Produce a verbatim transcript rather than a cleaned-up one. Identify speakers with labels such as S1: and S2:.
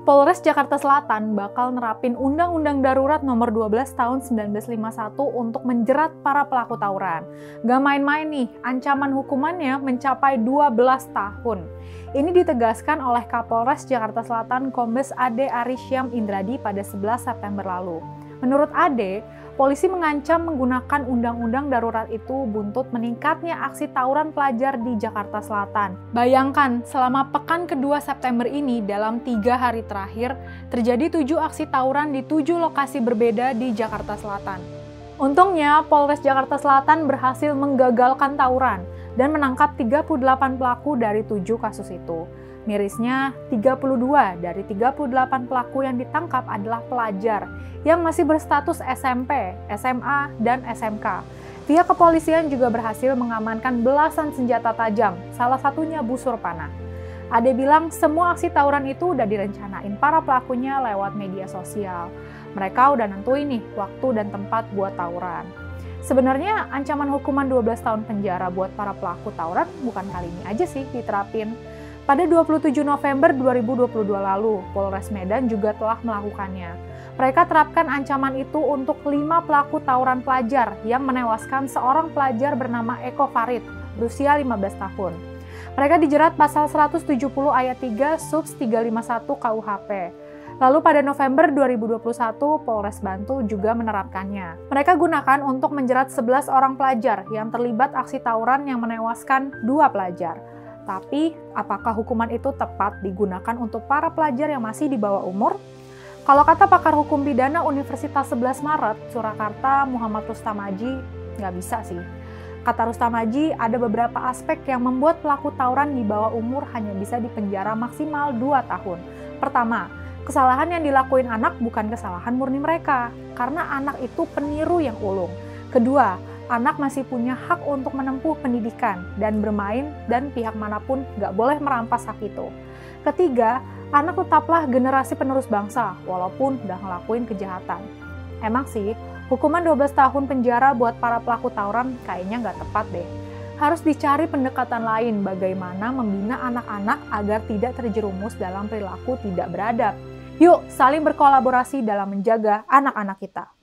S1: Polres Jakarta Selatan bakal nerapin Undang-Undang Darurat Nomor dua belas Tahun seribu sembilan ratus lima puluh satu untuk menjerat para pelaku tawuran. Gak main-main nih, ancaman hukumannya mencapai dua belas tahun. Ini ditegaskan oleh Kapolres Jakarta Selatan Kombes Ade Arissyam Indradi pada sebelas September lalu. Menurut Ade, polisi mengancam menggunakan undang-undang darurat itu buntut meningkatnya aksi tawuran pelajar di Jakarta Selatan. Bayangkan, selama pekan kedua September ini dalam tiga hari terakhir, terjadi tujuh aksi tawuran di tujuh lokasi berbeda di Jakarta Selatan. Untungnya, Polres Jakarta Selatan berhasil menggagalkan tawuran dan menangkap tiga puluh delapan pelaku dari tujuh kasus itu. Mirisnya, tiga puluh dua dari tiga puluh delapan pelaku yang ditangkap adalah pelajar yang masih berstatus S M P, S M A, dan S M K. Pihak kepolisian juga berhasil mengamankan belasan senjata tajam, salah satunya busur panah. Ade bilang semua aksi tawuran itu udah direncanain para pelakunya lewat media sosial. Mereka udah nentuin nih waktu dan tempat buat tawuran. Sebenarnya ancaman hukuman dua belas tahun penjara buat para pelaku tawuran bukan kali ini aja sih diterapin. Pada dua puluh tujuh November dua ribu dua puluh dua lalu, Polres Medan juga telah melakukannya. Mereka terapkan ancaman itu untuk lima pelaku tawuran pelajar yang menewaskan seorang pelajar bernama Eko Farid, berusia lima belas tahun. Mereka dijerat pasal seratus tujuh puluh ayat tiga subs tiga lima satu K U H P. Lalu pada November dua ribu dua puluh satu, Polres Bantul juga menerapkannya. Mereka gunakan untuk menjerat sebelas orang pelajar yang terlibat aksi tawuran yang menewaskan dua pelajar. Tapi, apakah hukuman itu tepat digunakan untuk para pelajar yang masih di bawah umur? Kalau kata pakar hukum pidana Universitas sebelas Maret, Surakarta, Muhammad Rustamaji, nggak bisa sih. Kata Rustamaji, ada beberapa aspek yang membuat pelaku tawuran di bawah umur hanya bisa dipenjara maksimal dua tahun. Pertama, kesalahan yang dilakuin anak bukan kesalahan murni mereka, karena anak itu peniru yang ulung. Kedua, anak masih punya hak untuk menempuh pendidikan dan bermain dan pihak manapun nggak boleh merampas hak itu. Ketiga, anak tetaplah generasi penerus bangsa walaupun udah ngelakuin kejahatan. Emang sih, hukuman dua belas tahun penjara buat para pelaku tawuran kayaknya nggak tepat deh. Harus dicari pendekatan lain bagaimana membina anak-anak agar tidak terjerumus dalam perilaku tidak beradab. Yuk, saling berkolaborasi dalam menjaga anak-anak kita.